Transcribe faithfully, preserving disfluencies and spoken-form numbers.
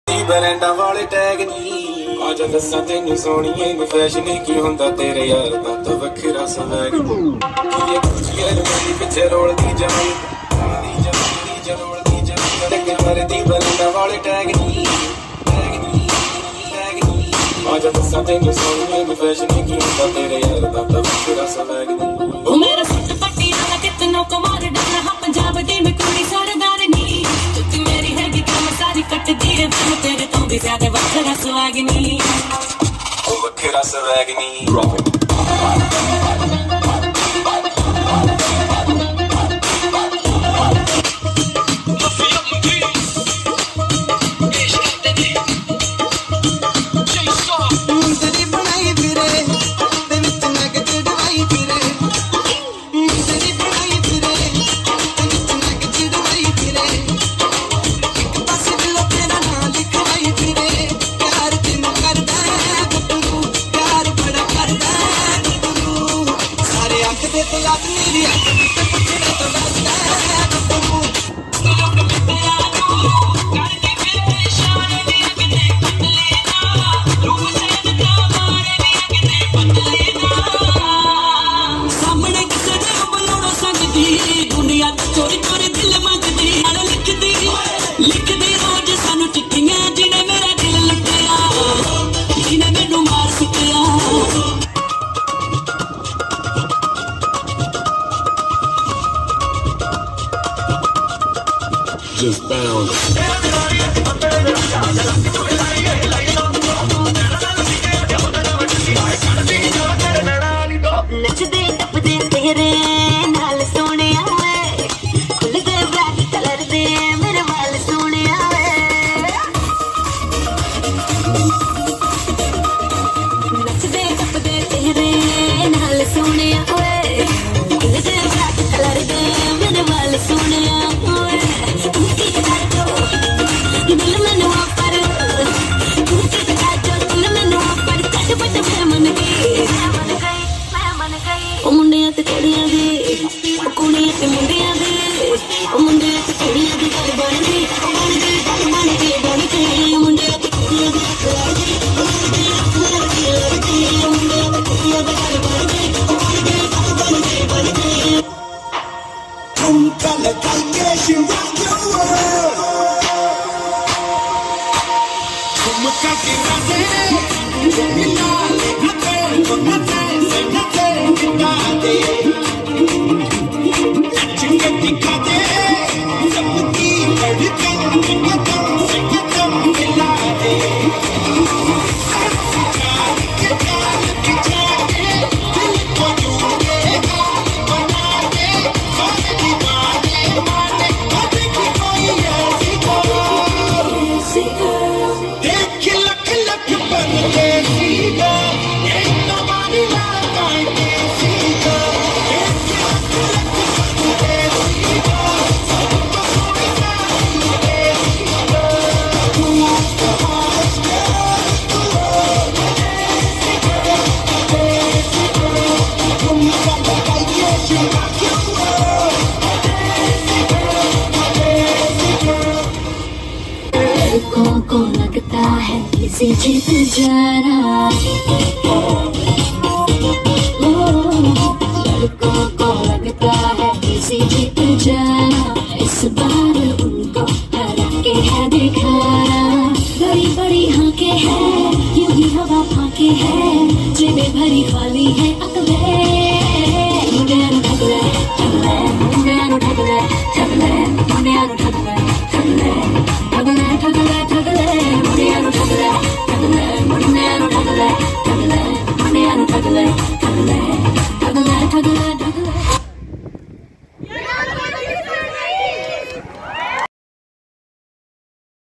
ਬਰੈਂਡਾਂ ਵਾਲੇ ਟੈਗ ਨੀ ਆਜਾ ਦੱਸਾਂ ਤੈਨੂੰ ਸੋਹਣੀਏ ਨੂੰ ਫੈਸ਼ਨ ਕੀ ਹੁੰਦਾ ਤੇਰੇ ਯਾਰ ਦਾ ਤਾਂ ਵੱਖਰਾ ਸਵੈਗ ਕੀ ਇਹ ਕੁਝ ਯਾਰ ਮੇਰੀ ਪਿੱਛੇ ਰੋਲਦੀ ਜਮੀ ਦੀ ਜਮੀ ਦੀ ਰੋਲਦੀ ਜਮੀ ਲੱਗੇ ਮਰਦੀ ਬਰੈਂਡਾਂ ਵਾਲੇ ਟੈਗ ਨੀ ਟੈਗ ਨੀ ਟੈਗ ਨੀ ਆਜਾ ਦੱਸਾਂ ਤੈਨੂੰ ਸੋਹਣੀਏ ਨੂੰ ਫੈਸ਼ਨ ਕੀ ਹੁੰਦਾ ਤੇਰੇ ਯਾਰ ਦਾ ਤਾਂ ਵੱਖਰਾ ਸਵੈਗ ਉਹ ਮੇਰਾ ਸੁੱਟ ਪੱਟੀ ਵਾਲਾ ਕਿਤਨੋਂ ਕਮਾਰ ਡਾਲਾ ਹਾਂ ਪੰਜਾਬ ਦੀ ਮੈਂ ਕੁੜੀ ਸਰਦਾਰ ਨੀ ਤੂੰ ਮੇਰੀ ਹੈਗੀ ਕੰਮ ਸਾਰੀ ਕੱਟਦੀ ਰੇ ਮੈਂ ਤੇਰੇ ਤੋਂ ਵੀ ਜ਼ਿਆਦਾ ਵੱਖਰਾ ਸਵੈਗ ਨੀ ਉਹ ਵੱਖਰਾ ਸਵੈਗ ਨੀ Just bound. नचदे टपदे तेरे नाल सोने आवे खुल गए ब्लैक कलर दे मेरे वाल सोने आवे नचदे टपदे तेरे नाल सोने आवे खुल गए ब्लैक कलर दे मेरे वाल सोने आवे दिल मैनू पर तू कि बता जो दिल मैनू पर कट बट मैं मन गई मैं मन गई मैं मन गई ओ मुंडियां ते कुड़ियां दे ओ कुड़ियां ते मुंडियां दे ओ मुंडियां ते कुड़ियां दी गल बन गई ओ बन गई गल बन गई बन गई मुंडियां ते कुड़ियां दी गल बन गई ओ मुंडियां ते कुड़ियां दी गल बन गई ओ बन गई गल बन गई बन गई तुम कल करके शिवा को लगता है किसी जीत जाना लड़कों को लगता है किसी जीत जाना इस बार उनको हरा के है दिखाना बड़ी बड़ी आंखें हैं यूं ही हवा फांके है जेबें भरी खाली है अकलें